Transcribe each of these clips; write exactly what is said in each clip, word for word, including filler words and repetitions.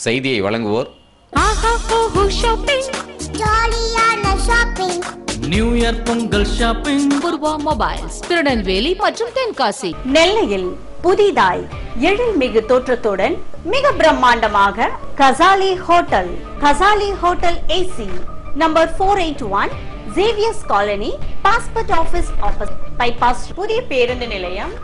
செய்தியை வழங்குவோர் new year Pongal shopping Poorva mobiles Tirunelveli மற்றும் தென்காசி. நெல்லையில் புதிதாய் எழில்மிகு தோற்றத்துடன் மிக பிரம்மாண்டமாக Kasali hotel. Kasali hotel AC number four eighty-one Xavier's colony, passport office office bypass, புதிய பேருந்து நிலையம்.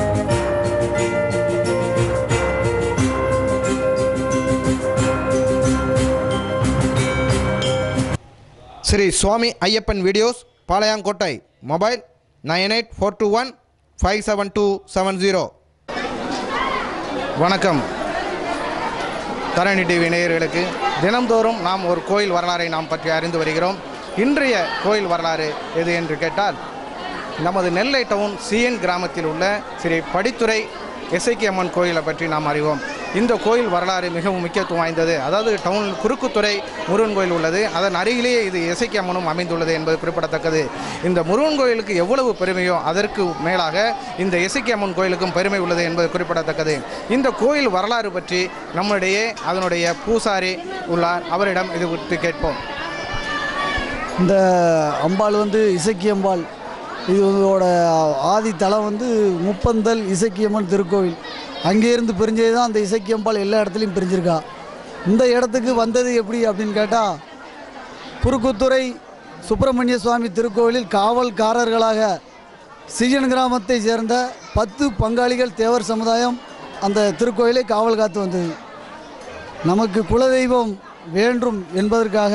Sri Swami Ayyappan videos, Palayamkottai. Mobile nine eight four two one five seven two seven zero. வணக்கம் தரணி டிவி நேயர்களுக்கு. தினம்தோறும் நாம் ஒரு கோயில் வரலாறை நாம் பற்றி அறிந்து வருகிறோம். இன்றைய கோயில் வரலாறு எது என்று கேட்டால், நமது நெல்லை டவுன் சிஎன் கிராமத்தில் உள்ள ஸ்ரீ படித்துறை எசைக்கி அம்மன் கோயிலை பற்றி நாம் அறிவோம். இந்த கோயில் வரலாறு மிகவும் முக்கியத்துவம் வாய்ந்தது. அதாவது டவுன் குறுக்குத்துறை முருகன் கோயில் உள்ளது, அதன் அருகிலேயே இது எசைக்கி அம்மனும் அமைந்துள்ளது என்பது குறிப்பிடத்தக்கது. இந்த முருகன் கோயிலுக்கு எவ்வளவு பெருமையோ அதற்கு மேலாக இந்த எசைக்கி அம்மன் கோயிலுக்கும் பெருமை உள்ளது என்பது குறிப்பிடத்தக்கது. இந்த கோயில் வரலாறு பற்றி நம்முடைய அதனுடைய பூசாரி உள்ளார், அவரிடம் இது குறித்து கேட்போம். இந்த அம்பாள் வந்து இசக்கி அம்பாள். இதோட ஆதி தலம் வந்து முப்பந்தல் இசக்கியம்மன் திருக்கோவில். அங்கேருந்து பிரிஞ்சது தான் அந்த இசக்கி அம்பாள் எல்லா இடத்துலையும் பிரிஞ்சிருக்கா. இந்த இடத்துக்கு வந்தது எப்படி அப்படின்னு கேட்டால், குறுக்குத்துறை சுப்பிரமணிய சுவாமி திருக்கோவிலில் காவல்காரர்களாக சிஜன் கிராமத்தை சேர்ந்த பத்து பங்காளிகள் தேவர் சமுதாயம் அந்த திருக்கோயிலை காவல் காத்து வந்தது. நமக்கு குலதெய்வம் வேண்டும் என்பதற்காக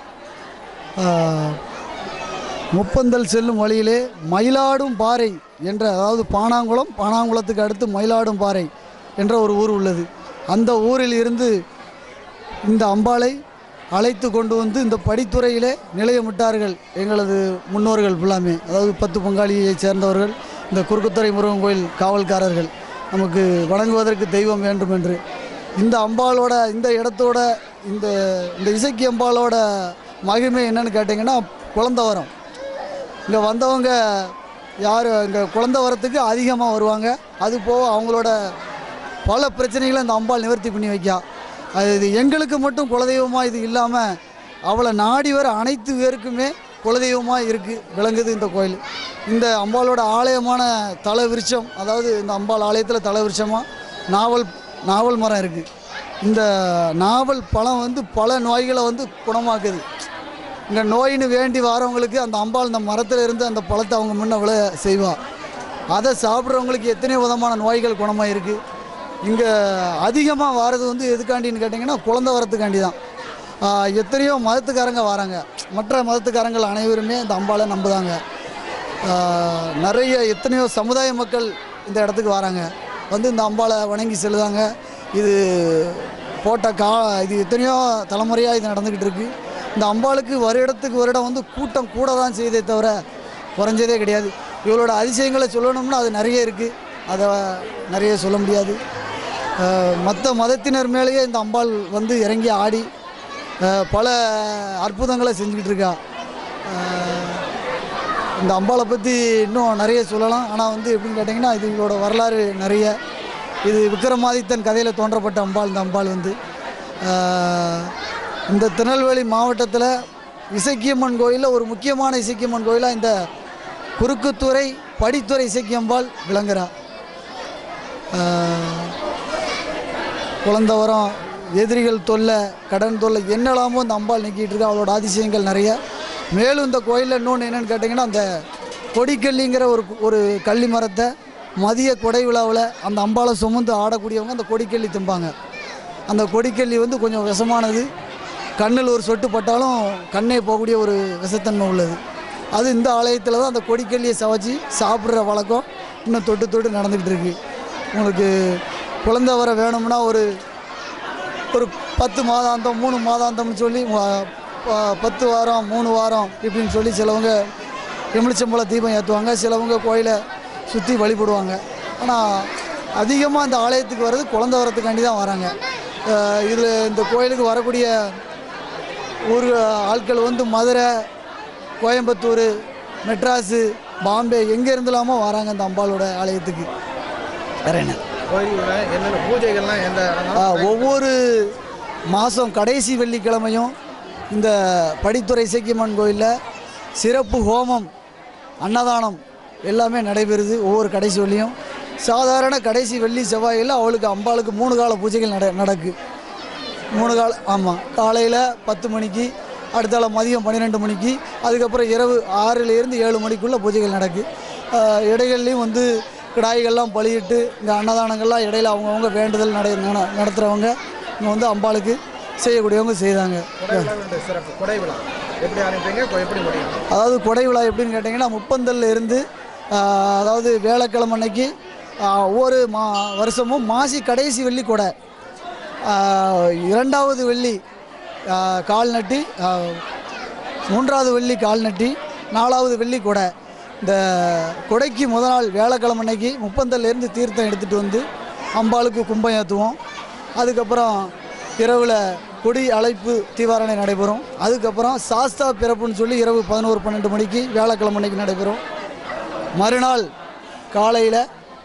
முப்பந்தல் செல்லும் வழியிலே மயிலாடும் பாறை என்ற, அதாவது பானாங்குளம், பானாங்குளத்துக்கு அடுத்து மயிலாடும் பாறை என்ற ஒரு ஊர் உள்ளது. அந்த ஊரில் இருந்து இந்த அம்பாளை அழைத்து கொண்டு வந்து இந்த படித்துறையிலே நிலையமிட்டார்கள் எங்களது முன்னோர்கள் ஃபுல்லாமே. அதாவது பத்து பங்காளியை சேர்ந்தவர்கள், இந்த குறுக்குத்துறை முருகன் கோயில் காவல்காரர்கள், நமக்கு வணங்குவதற்கு தெய்வம் வேண்டும் என்று. இந்த அம்பாளோட இந்த இடத்தோட இந்த இந்த இசக்கி அம்பாளோட மகிமை என்னன்னு கேட்டிங்கன்னா, குழந்தை வரம். இங்கே வந்தவங்க யார் இங்கே குழந்தை வரத்துக்கு அதிகமாக வருவாங்க. அது போக அவங்களோட பல பிரச்சனைகளை இந்த அம்பாள் நிவர்த்தி பண்ணி வைக்கா. அது இது எங்களுக்கு மட்டும் குலதெய்வமாக இது இல்லாமல் அவளை நாடி வர அனைத்து பேருக்குமே குலதெய்வமாக இருக்குது, விளங்குது இந்த கோயில். இந்த அம்பாளோட ஆலயமான தல விருட்சம், அதாவது இந்த அம்பாள் ஆலயத்தில் தல விருட்சமாக நாவல் நாவல் மரம் இருக்குது. இந்த நாவல் பழம் வந்து பல நோய்களை வந்து குணமாக்குது. இங்கே நோயின்னு வேண்டி வரவங்களுக்கு அந்த அம்பாள் இந்த மரத்தில் இருந்து அந்த பழத்தை அவங்க முன்ன விளை செய்வாள். அதை சாப்பிட்றவங்களுக்கு எத்தனையோ விதமான நோய்கள் குணமாக இருக்குது. இங்கே அதிகமாக வாரது வந்து எதுக்காண்டின்னு கேட்டிங்கன்னா, குழந்தை வரத்துக்காண்டி தான். எத்தனையோ மதத்துக்காரங்க வராங்க, மற்ற மதத்துக்காரங்கள் அனைவருமே இந்த அம்பாளை நம்புதாங்க. நிறைய எத்தனையோ சமுதாய மக்கள் இந்த இடத்துக்கு வராங்க, வந்து இந்த அம்பாளை வணங்கி செல்லுதாங்க. இது போட்ட கா இது எத்தனையோ தலைமுறையாக இது நடந்துக்கிட்டு இருக்குது. இந்த அம்பாளுக்கு வருடத்துக்கு வருடம் வந்து கூட்டம் கூட தான் செய்தே தவிர குறைஞ்சதே கிடையாது. இவளோட அதிசயங்களை சொல்லணும்னா அது நிறைய இருக்குது, அதை நிறைய சொல்ல முடியாது. மற்ற மதத்தினர் மேலேயே இந்த அம்பாள் வந்து இறங்கி ஆடி பல அற்புதங்களை செஞ்சுக்கிட்டு இருக்கா. இந்த அம்பாளை பற்றி இன்னும் நிறைய சொல்லலாம். ஆனால் வந்து எப்படின்னு கேட்டிங்கன்னா, இது இவளோட வரலாறு நிறைய. இது விக்ரமாதித்தன் கதையில் தோன்றப்பட்ட அம்பாள். இந்த அம்பாள் வந்து இந்த திருநெல்வேலி மாவட்டத்தில் இசக்கியம்மன் கோயிலில் ஒரு முக்கியமான இசக்கியம்மன் கோயிலாக இந்த குறுக்குத்துறை படித்துறை இசக்கியம்பாள் விளங்குறா. குழந்தை வரம், எதிரிகள் தொல்லை, கடன் தொல்லை, என்னெல்லாமோ இந்த அம்பாள் நீக்கிட்டு இருக்கா. அவளோட அதிசயங்கள் நிறைய. மேலும் இந்த கோயிலில் இன்னொன்று என்னென்னு கேட்டிங்கன்னா, அந்த கொடிக்கல்லிங்கிற ஒரு ஒரு கள்ளி மரத்தை மதிய கொடை விழாவில் அந்த அம்பாளை சுமந்து ஆடக்கூடியவங்க அந்த கொடிக்கல்லி திம்பாங்க. அந்த கொடிக்கல்லி வந்து கொஞ்சம் விஷமானது, கண்ணில் ஒரு சொட்டு பட்டாலும் கண்ணே போகக்கூடிய ஒரு விஷத்தன்மை உள்ளது. அது இந்த ஆலயத்தில் தான் அந்த கொடிக்கல்லியை சவைச்சி சாப்பிட்ற வழக்கம் இன்னும் தொட்டு தொட்டு நடந்துக்கிட்டு இருக்குது. உங்களுக்கு குழந்தை வர வேணும்னா ஒரு ஒரு பத்து மாதாந்தம் மூணு மாதாந்தம்னு சொல்லி பத்து வாரம் மூணு வாரம் இப்படின்னு சொல்லி சிலவங்க எலுமிச்சம்பழ தீபம் ஏற்றுவாங்க, சிலவங்க கோயிலை சுற்றி வழிபடுவாங்க. ஆனால் அதிகமாக இந்த ஆலயத்துக்கு வர்றது குழந்தை வரத்துக்காண்டி தான் வராங்க. இதில் இந்த கோயிலுக்கு வரக்கூடிய ஊர் ஆட்கள் வந்து மதுரை, கோயம்புத்தூர், மெட்ராஸு, பாம்பே எங்கே இருந்தலாமோ வராங்க இந்த அம்பாளோட ஆலயத்துக்கு. வேற என்ன கோயிலில் என்னென்ன பூஜைகள்லாம் எந்த ஒவ்வொரு மாதம் கடைசி வெள்ளிக்கிழமையும் இந்த படித்துறை இசக்கியம்மன் கோயிலில் சிறப்பு ஹோமம் அன்னதானம் எல்லாமே நடைபெறுது. ஒவ்வொரு கடைசி வெள்ளியும் சாதாரண கடைசி வெள்ளி செவ்வாயில் அவளுக்கு அம்பாளுக்கு மூணு கால பூஜைகள் நட நடக்கு மூணு கால ஆமாம், காலையில் பத்து மணிக்கு, அடுத்தால மதியம் பன்னிரெண்டு மணிக்கு, அதுக்கப்புறம் இரவு ஆறுலேருந்து ஏழு மணிக்குள்ளே பூஜைகள் நடக்கு. இடைகள்லையும் வந்து கிடாய்கள்லாம் பலியிட்டு இந்த அன்னதானங்கள்லாம் இடையில அவங்கவுங்க வேண்டுதல் நட நடத்துகிறவங்க இங்கே வந்து அம்பாளுக்கு செய்யக்கூடியவங்க செய்தாங்க. அதாவது கொடை விழா எப்படின்னு கேட்டிங்கன்னா, முப்பந்தல்ல இருந்து அதாவது வேலைக்கிழமை அன்னைக்கு ஒவ்வொரு மா வருஷமும் மாசி கடைசி வெள்ளி கொடை, இரண்டாவது வெள்ளி கால் நட்டி, மூன்றாவது வெள்ளி கால் நட்டி, நாலாவது வெள்ளி கொடை. இந்த கொடைக்கு முத நாள் வேலைக்கிழமை அன்னைக்கு முப்பந்தல்லேருந்து தீர்த்தம் எடுத்துகிட்டு வந்து அம்பாளுக்கு கும்பம் ஏற்றுவோம். அதுக்கப்புறம் இரவில் கொடி அழைப்பு தீவாரணை நடைபெறும். அதுக்கப்புறம் சாஸ்தா பிறப்புன்னு சொல்லி இரவு பதினோரு பன்னெண்டு மணிக்கு வேலைக்கிழமை அன்னைக்கு நடைபெறும். மறுநாள் காலையில்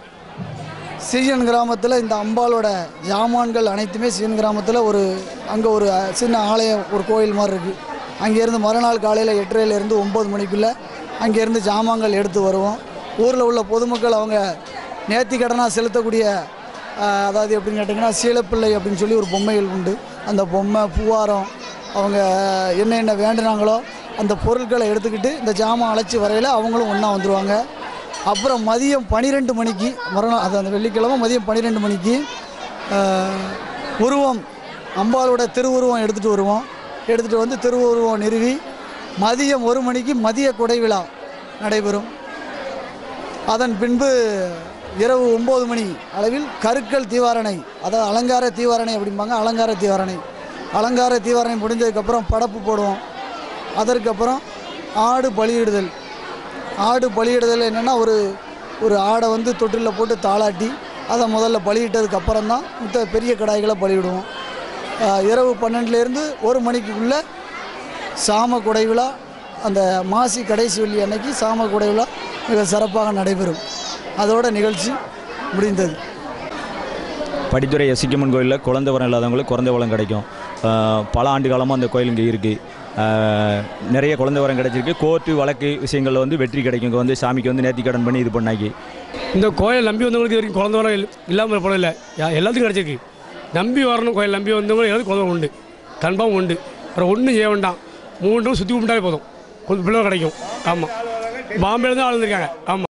சீயன் கிராமத்தில் இந்த அம்பாளோட ஜாமான்கள் அனைத்துமே சீயன் கிராமத்தில் ஒரு அங்கே ஒரு சின்ன ஆலயம், ஒரு கோயில் மாதிரி இருக்குது. அங்கேருந்து மறுநாள் காலையில் எட்டரையிலேருந்து ஒம்பது மணிக்குள்ளே அங்கேருந்து ஜாமான்கள் எடுத்து வருவோம். ஊரில் உள்ள பொதுமக்கள் அவங்க நேர்த்தி கடனாக செலுத்தக்கூடிய, அதாவது எப்படின்னு கேட்டிங்கன்னா, சீலப்பிள்ளை அப்படின்னு சொல்லி ஒரு பொம்மைகள் உண்டு. அந்த பொம்மை, பூவாரம், அவங்க என்ன என்ன வேண்டுனாங்களோ அந்த பொருட்களை எடுத்துக்கிட்டு இந்த ஜாமான் அழைச்சி வரையில் அவங்களும் ஒன்றா வந்துடுவாங்க. அப்புறம் மதியம் பன்னிரெண்டு மணிக்கு மறுநாள், அது அந்த வெள்ளிக்கிழமை மதியம் பன்னிரெண்டு மணிக்கு உருவம், அம்பாளோட திருவுருவம் எடுத்துகிட்டு வருவோம். எடுத்துகிட்டு வந்து திருவுருவம் நிறுவி மதியம் ஒரு மணிக்கு மதிய கொடை விழா நடைபெறும். அதன் பின்பு இரவு ஒம்பது மணி அளவில் கருக்கல் தீவாரணை, அதாவது அலங்கார தீவாரணை அப்படிம்பாங்க. அலங்கார தீவாரணை அலங்கார தீவாரணை முடிஞ்சதுக்கப்புறம் படப்பு போடுவோம். அதற்கப்புறம் ஆடு பலியிடுதல். ஆடு பலியிடுதல் என்னென்னா, ஒரு ஒரு ஆடை வந்து தொட்டிலில் போட்டு தாளாட்டி அதை முதல்ல பலியிட்டதுக்கு அப்புறம் தான் மற்ற பெரிய கடாய்களை பலியிடுவோம். இரவு பன்னெண்டுலேருந்து ஒரு மணிக்குள்ளே சாம கொடை விழா, அந்த மாசி கடைசி வெள்ளி அன்னைக்கு சாம கொடை விழா மிக சிறப்பாக நடைபெறும். அதோட நிகழ்ச்சி முடிந்தது. படித்துறை இசக்கியம்மன் கோயிலில் குழந்தை வரம் இல்லாதவங்களுக்கு குழந்தை வரம் கிடைக்கும். பல ஆண்டு காலமாக அந்த கோயில் இங்கே இருக்குது. நிறைய குழந்தை வரம் கிடைச்சிருக்கு. கோர்ட்டு வழக்கு விஷயங்களில் வந்து வெற்றி கிடைக்கும். இங்கே வந்து சாமிக்கு வந்து நேர்த்தி கடன் பண்ணி இது பண்ணாக்கி இந்த கோயில் நம்பி வந்தவங்களுக்கு வரைக்கும் குழந்தை வரம் இல்லாமல் போல இல்லை, எல்லாத்துக்கும் கிடைச்சிருக்கு. நம்பி வரணும், கோயில் நம்பி வந்தவங்க எல்லாத்துக்கும் குழந்தை உண்டு, கன்ஃபார்ம் உண்டு. அப்புறம் ஒன்றும் செய்ய வேண்டாம், மூணு சுற்றி கும்பிட்டாலே போதும், கொஞ்சம் பிள்ளை கிடைக்கும். ஆமாம், பாம்பேலேருந்து ஆள் இருக்காங்க. ஆமாம்.